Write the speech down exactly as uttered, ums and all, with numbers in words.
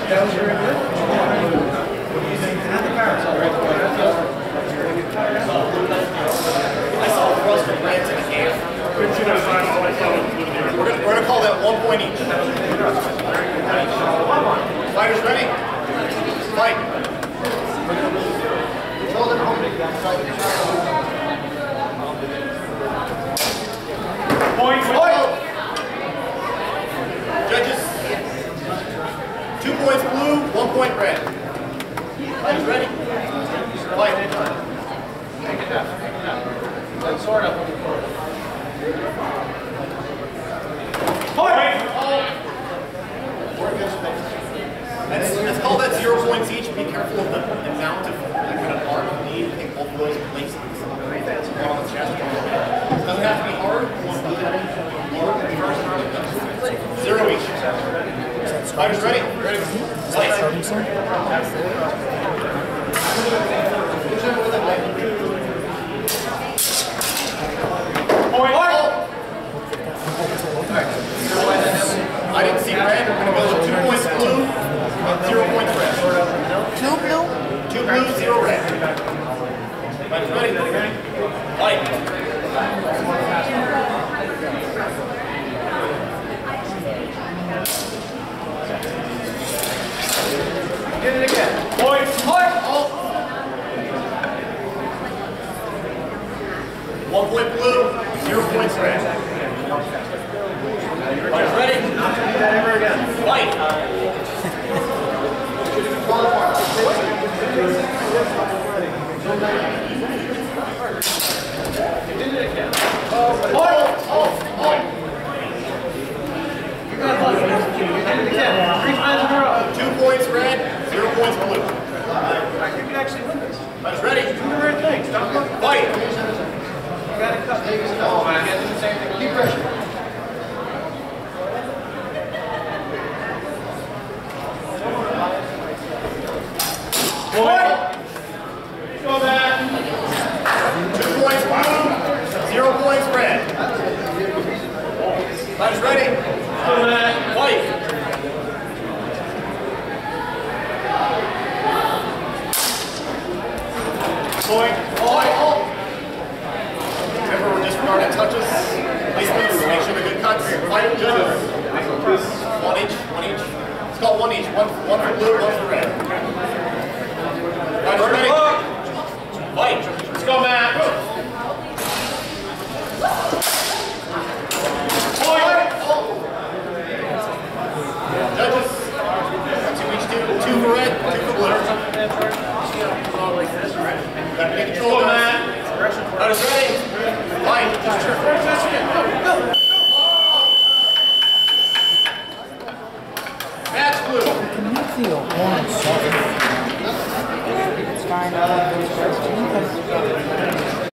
That was very good. I saw Russ from Rams in the game. We're going we're to call that one point each. Fighters ready? Fight. Point. Point. Judges. Two points blue, one point red. Fighters ready? Fight. Take it down. Like sort of. Point. That's, that's called that zero points each. Be careful of the amount of kind of arm you need. I think both of those places on the chest. It doesn't have to be hard. Zero each. Fighters ready? Ready. Fight. Point. I didn't see red. We're going to go with two points blue and zero points red. Two blue? Two blue, zero red. Fighters ready? Fight. Get it again. Point. Point. One point blue, zero points red. Fighters ready? Not to do that ever again. Fight. You did it again. Point. You got lucky. You did it again. Three times in a row. Two points red, zero points blue. I think you actually win this. Fighters ready? Do the right thing. Stop looking. Fight. You got to cut. Take it off. Oh, man. Get the same thing. Keep pressure. Point. Go back. Two points blue, zero points red. Fighters ready? Go back. Fight. Point. Point. Remember, we're disregarding touches. Placements. Make sure they're good cuts. Fight. Judges. One each. One each. It's called one each. One, one for blue, one for red. Fighters ready? Fight. Let's go, Matt. Point. Judges. Two each. Two. Two for red. Two for blue. Gotta take control of that. Fighters ready? Fight. Match blue. Can you feel orange? It's kind of